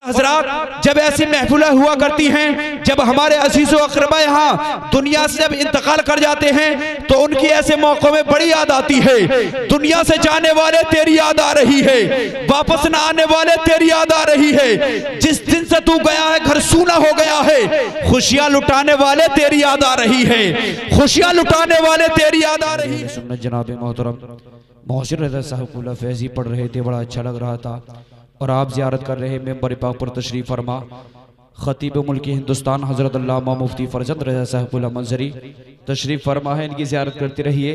हजरात जब ऐसी महफिलें हुआ करती हैं, जब हमारे अजीज़ व अक़रबा यहाँ दुनिया से जब इंतकाल कर जाते हैं तो उनकी ऐसे मौक़ों में बड़ी याद आती है। दुनिया से जाने वाले तेरी याद आ रही है, वापस न आने वाले तेरी याद आ रही है। जिस दिन से तू गया है घर सूना हो गया है, खुशियाँ लुटाने वाले तेरी याद आ रही है, खुशियाँ लुटाने वाले तेरी याद आ रही है। जनाब मोहतरम मोहसिन रज़ा साहब फैज़ी पढ़ रहे थे, बड़ा अच्छा लग रहा था। और आप ज़ियारत कर रहे मेंबर पाक पर तशरीफ़ फरमा ख़तीब मुल्क हिंदुस्तान हज़रत अल्लामा मुफ्ती फ़रज़ंद रज़ा साहब मंजरी तशरीफ़ फरमा है। इनकी ज़ियारत करते रहिए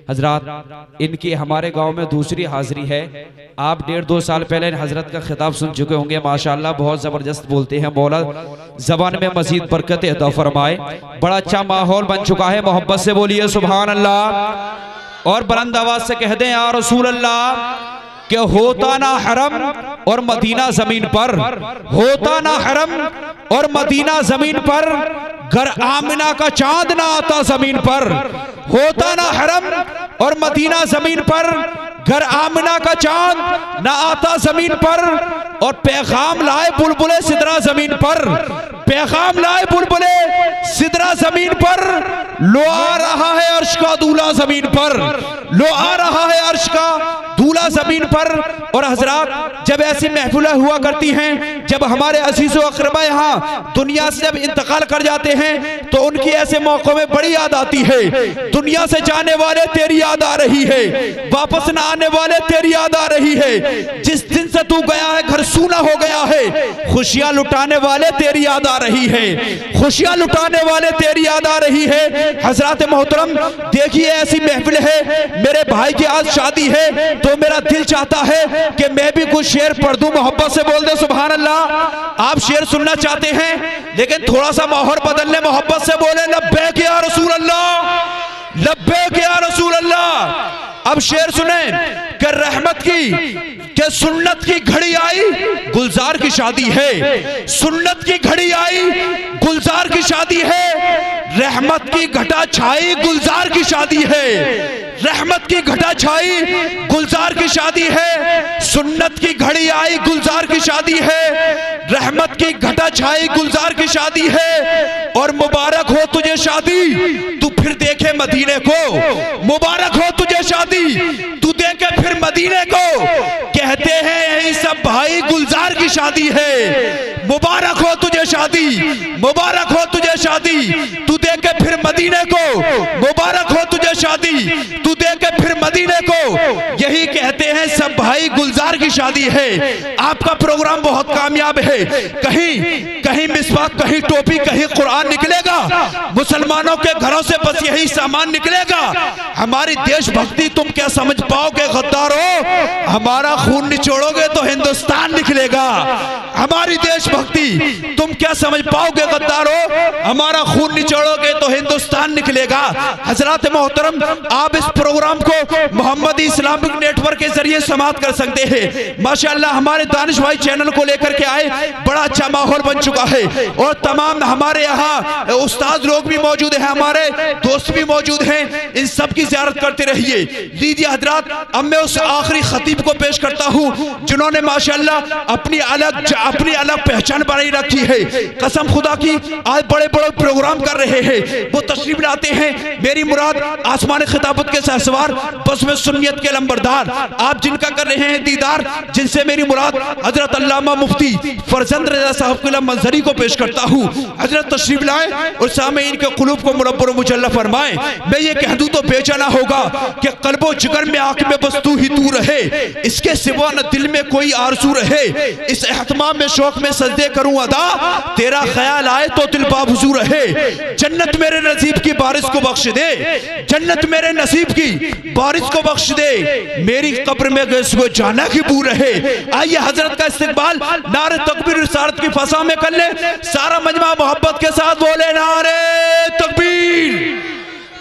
हजरात। इनकी हमारे गांव में दूसरी हाज़िरी है। आप 1.5-2 साल पहले हजरत का खिताब सुन चुके होंगे। माशाअल्लाह बहुत ज़बरदस्त बोलते हैं। मौला ज़बान में मज़ीद बरकत अता फरमाए। बड़ा अच्छा माहौल बन चुका है। मोहब्बत से बोलिए सुभान अल्लाह और बुलंद आवाज़ से कह दें या रसूल अल्लाह कि होता ना हरम और मदीना जमीन पर, होता ना हरम और मदीना जमीन पर, घर आमिना का चांद ना आता जमीन पर। होता ना हरम और मदीना जमीन पर, घर आमिना का चांद ना आता जमीन पर। और पैगाम लाए बुलबुले सिदरा जमीन पर, पैगाम लाए बुलबुले सिदरा जमीन पर। लो आ रहा है अर्श का दूल्हा जमीन पर, लो आ रहा है अर्श का दूल्हा जमीन पर। और हजरात जब ऐसी महफिलें हुआ करती हैं, जब हमारे अजीज़ व अक़रबा यहाँ दुनिया से जब इंतकाल कर जाते हैं तो उनकी ऐसे मौक़ों में बड़ी याद आती है। दुनिया से जाने वाले तेरी याद आ रही है, वापस न आने वाले तेरी याद आ रही है। जिस दिन से तू गया है घर सूना हो गया है, खुशियाँ लुटाने वाले तेरी याद आ रही है, खुशियाँ लुटाने वाले तेरी याद आ रही है। हजरात मोहतरम देखिए ऐसी महफिल है, मेरे भाई की आज शादी है तो मेरा दिल चाहता है कि मैं भी कुछ शेर पढ़ दूं। मोहब्बत से बोल दे सुभान अल्लाह। आप शेर सुनना चाहते हैं लेकिन थोड़ा सा माहौल बदल ले, मोहब्बत से बोले लब्बैक या रसूल अल्लाह, लब्बैक या रसूल अल्लाह। अब शेर सुने कि रहमत की कि सुन्नत की घड़ी आई गुलजार की शादी है, सुन्नत की घड़ी आई गुलजार की शादी है। रहमत की घटा छाई गुलजार की शादी है, रहमत की घटा छाई गुलजार की शादी है। सुन्नत की घड़ी आई गुलजार की शादी है, रहमत की घटा छाई गुलजार की शादी है। और मुबारक हो तुझे शादी तू फिर देखे मदीने को, मुबारक हो तुझे शादी तू देखे फिर मदीने को। कहते हैं यही सब भाई गुलजार की शादी है। मुबारक हो तुझे शादी, मुबारक हो तुझे शादी तू देखे फिर मदीने को, मुबारक हो तुझे शादी तू देखे फिर मदीने को। यही कहते हैं सब भाई गुलजार की शादी है। आपका प्रोग्राम बहुत कामयाब है। कहीं कहीं मिसवाक, कहीं टोपी, कहीं कुरान निकलेगा। मुसलमानों के घरों से बस यही सामान निकलेगा। हमारी देशभक्ति तुम क्या समझ पाओगे गद्दारों? हमारा खून निचोड़ोगे तो हिंदुस्तान निकलेगा। हमारी देशभक्ति तुम क्या समझ पाओगे गद्दारों? हमारा खून निचोड़ोगे तो हिंदुस्तान निकलेगा। हजरात मोहतरम आप इस प्रोग्राम को मोहम्मदी इस्लामिक नेटवर्क के जरिए समाप्त कर सकते हैं। माशाअल्लाह हमारे दानिश भाई चैनल को लेकर के आए, बड़ा अच्छा माहौल बन चुका है। और तमाम हमारे यहाँ उस्ताद लोग भी मौजूद हैं, हमारे दोस्त भी मौजूद हैं। इन सब की ज़ियारत करते रहिए। लीजिए हजरात, अब मैं उस आखिरी खतीब को पेश करता हूँ जिन्होंने माशाअल्लाह अपनी अलग पहचान बनाई रखी है। कसम खुदा की आज बड़े बड़े प्रोग्राम कर रहे हैं, वो तशरीफ लाते हैं। मेरी मुराद आसमान खिताबत के सहसवार, बस में सुन्नियत के लंबरदार, आप जिनका कर रहे हैं दीदार, जिनसे मेरी मुराद हजरत अल्लामा मुफ्ती फरजंद रज़ा साहब की मंजरी को पेश करता हूँ। हजरत तशरीफ लाए और सामईन के कुलूब को मुनव्वर मुजल्ला फरमाए। मैं ये कह दूं तो बेचैना होगा कि कल्बो जिगर में आंख में बस तू ही तू रहे, इसके सिवा न दिल में कोई आरज़ू रहे। इस एहतमाम में शौक में सजदे करूं अदा, तेरा ख्याल आए तो दिल बावजू रहे। जन्नत मेरे नसीब की बारिश को बख्श दे, जन्नत मेरे नसीब की बारिश को बख्श दे, मेरी कब्र में गैस को जाना की बू रहे। आइए हजरत का इस्तिकबाल नारे तकबीर रिसालत की फसा में कर ले। सारा मजमा मोहब्बत के साथ बोले नारे तकबीर,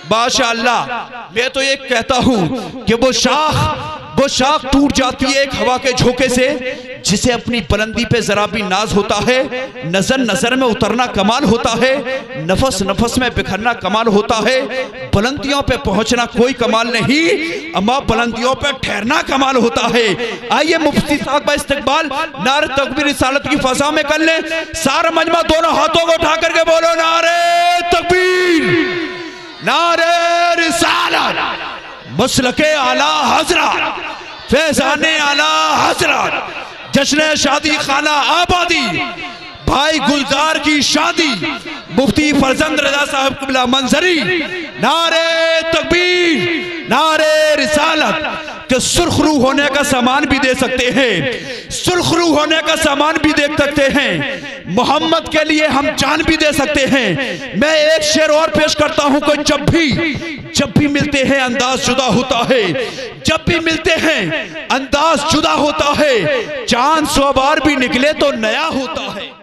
माशाअल्लाह। मैं तो ये कहता हूँ कि वो शाख टूट जाती है एक हवा के झोंके से, जिसे अपनी बुलंदी पे जरा भी नाज होता है। नजर नजर में उतरना कमाल होता है, नफस नफस में बिखरना कमाल होता है। बुलंदियों पे पहुंचना कोई कमाल नहीं, अम्मा बुलंदियों पे ठहरना कमाल होता है। आइए मुफ्ती साहब का इस्तकबाल नारे तकबीर रिसालत की फजा में कर ले। सारा मजमा दोनों हाथों को उठा करके बोलो नारे तकबीर, नारे रिसालत, मसलके आला हजरत, फैजाने आला हजरत, जश्न शादी खाना आबादी, भाई गुलजार की शादी, मुफ्ती फरजंद रजा साहब क़िबला मंजरी। नारे तकबीर, नारे रिसालत। कि सुर्खरू होने का सामान भी दे सकते हैं, सुर्खरू होने का सामान भी दे सकते हैं, मोहम्मद के लिए हम जान भी दे सकते हैं। मैं एक शेर और पेश करता हूं कि जब भी मिलते हैं अंदाज जुदा होता है, जब भी मिलते हैं अंदाज जुदा होता है, चांद सवार भी निकले तो नया होता है।